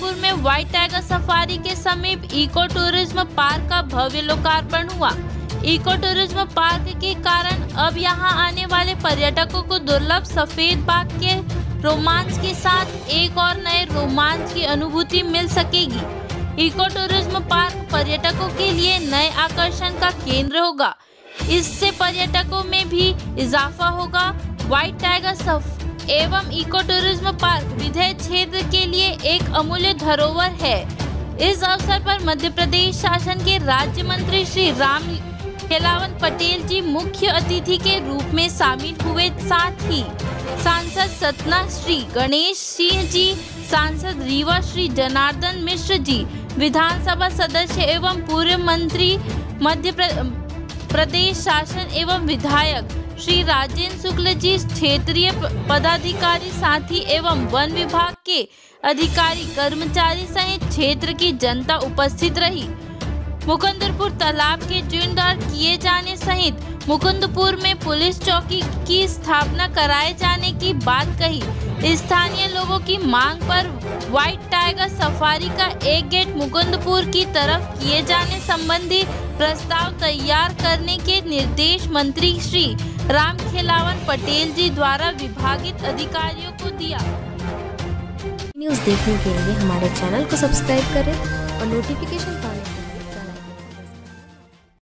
मुकुंदपुर में white tiger safari के समीप इको टूरिज्म पार्क का भव्य लोकार्पण हुआ। इको टूरिज्म पार्क के कारण अब यहां आने वाले पर्यटकों को दुर्लभ सफेद बाघ के रोमांच के साथ एक और नए रोमांच की अनुभूति मिल सकेगी। इको टूरिज्म पार्क पर्यटकों के लिए नए आकर्षण का केंद्र होगा। इससे पर्यटकों में भी इजाफा होगा। व्हाइट टाइगर एवं इको टूरिज्म पार्क विधेय क्षेत्र के लिए एक अमूल्य धरोहर है। इस अवसर पर मध्य प्रदेश शासन के राज्य मंत्री श्री राम खेलावन पटेल जी मुख्य अतिथि के रूप में शामिल हुए। साथ ही सांसद सतना श्री गणेश सिंह जी, सांसद रीवा श्री जनार्दन मिश्र जी, विधानसभा सदस्य एवं पूर्व मंत्री मध्य प्रदेश शासन एवं विधायक श्री राजेंद्र शुक्ल जी, क्षेत्रीय पदाधिकारी साथी एवं वन विभाग के अधिकारी कर्मचारी सहित क्षेत्र की जनता उपस्थित रही। मुकुंदपुर तालाब के जीर्णोद्धार किए जाने सहित मुकुंदपुर में पुलिस चौकी की स्थापना कराए जाने की बात कही। स्थानीय लोगों की मांग पर व्हाइट टाइगर सफारी का एक गेट मुकुंदपुर की तरफ किए जाने संबंधी प्रस्ताव तैयार करने के निर्देश मंत्री श्री राम खेलावन पटेल जी द्वारा विभागित अधिकारियों को दिया। न्यूज़ देखने के लिए हमारे चैनल को सब्सक्राइब करें और नोटिफिकेशन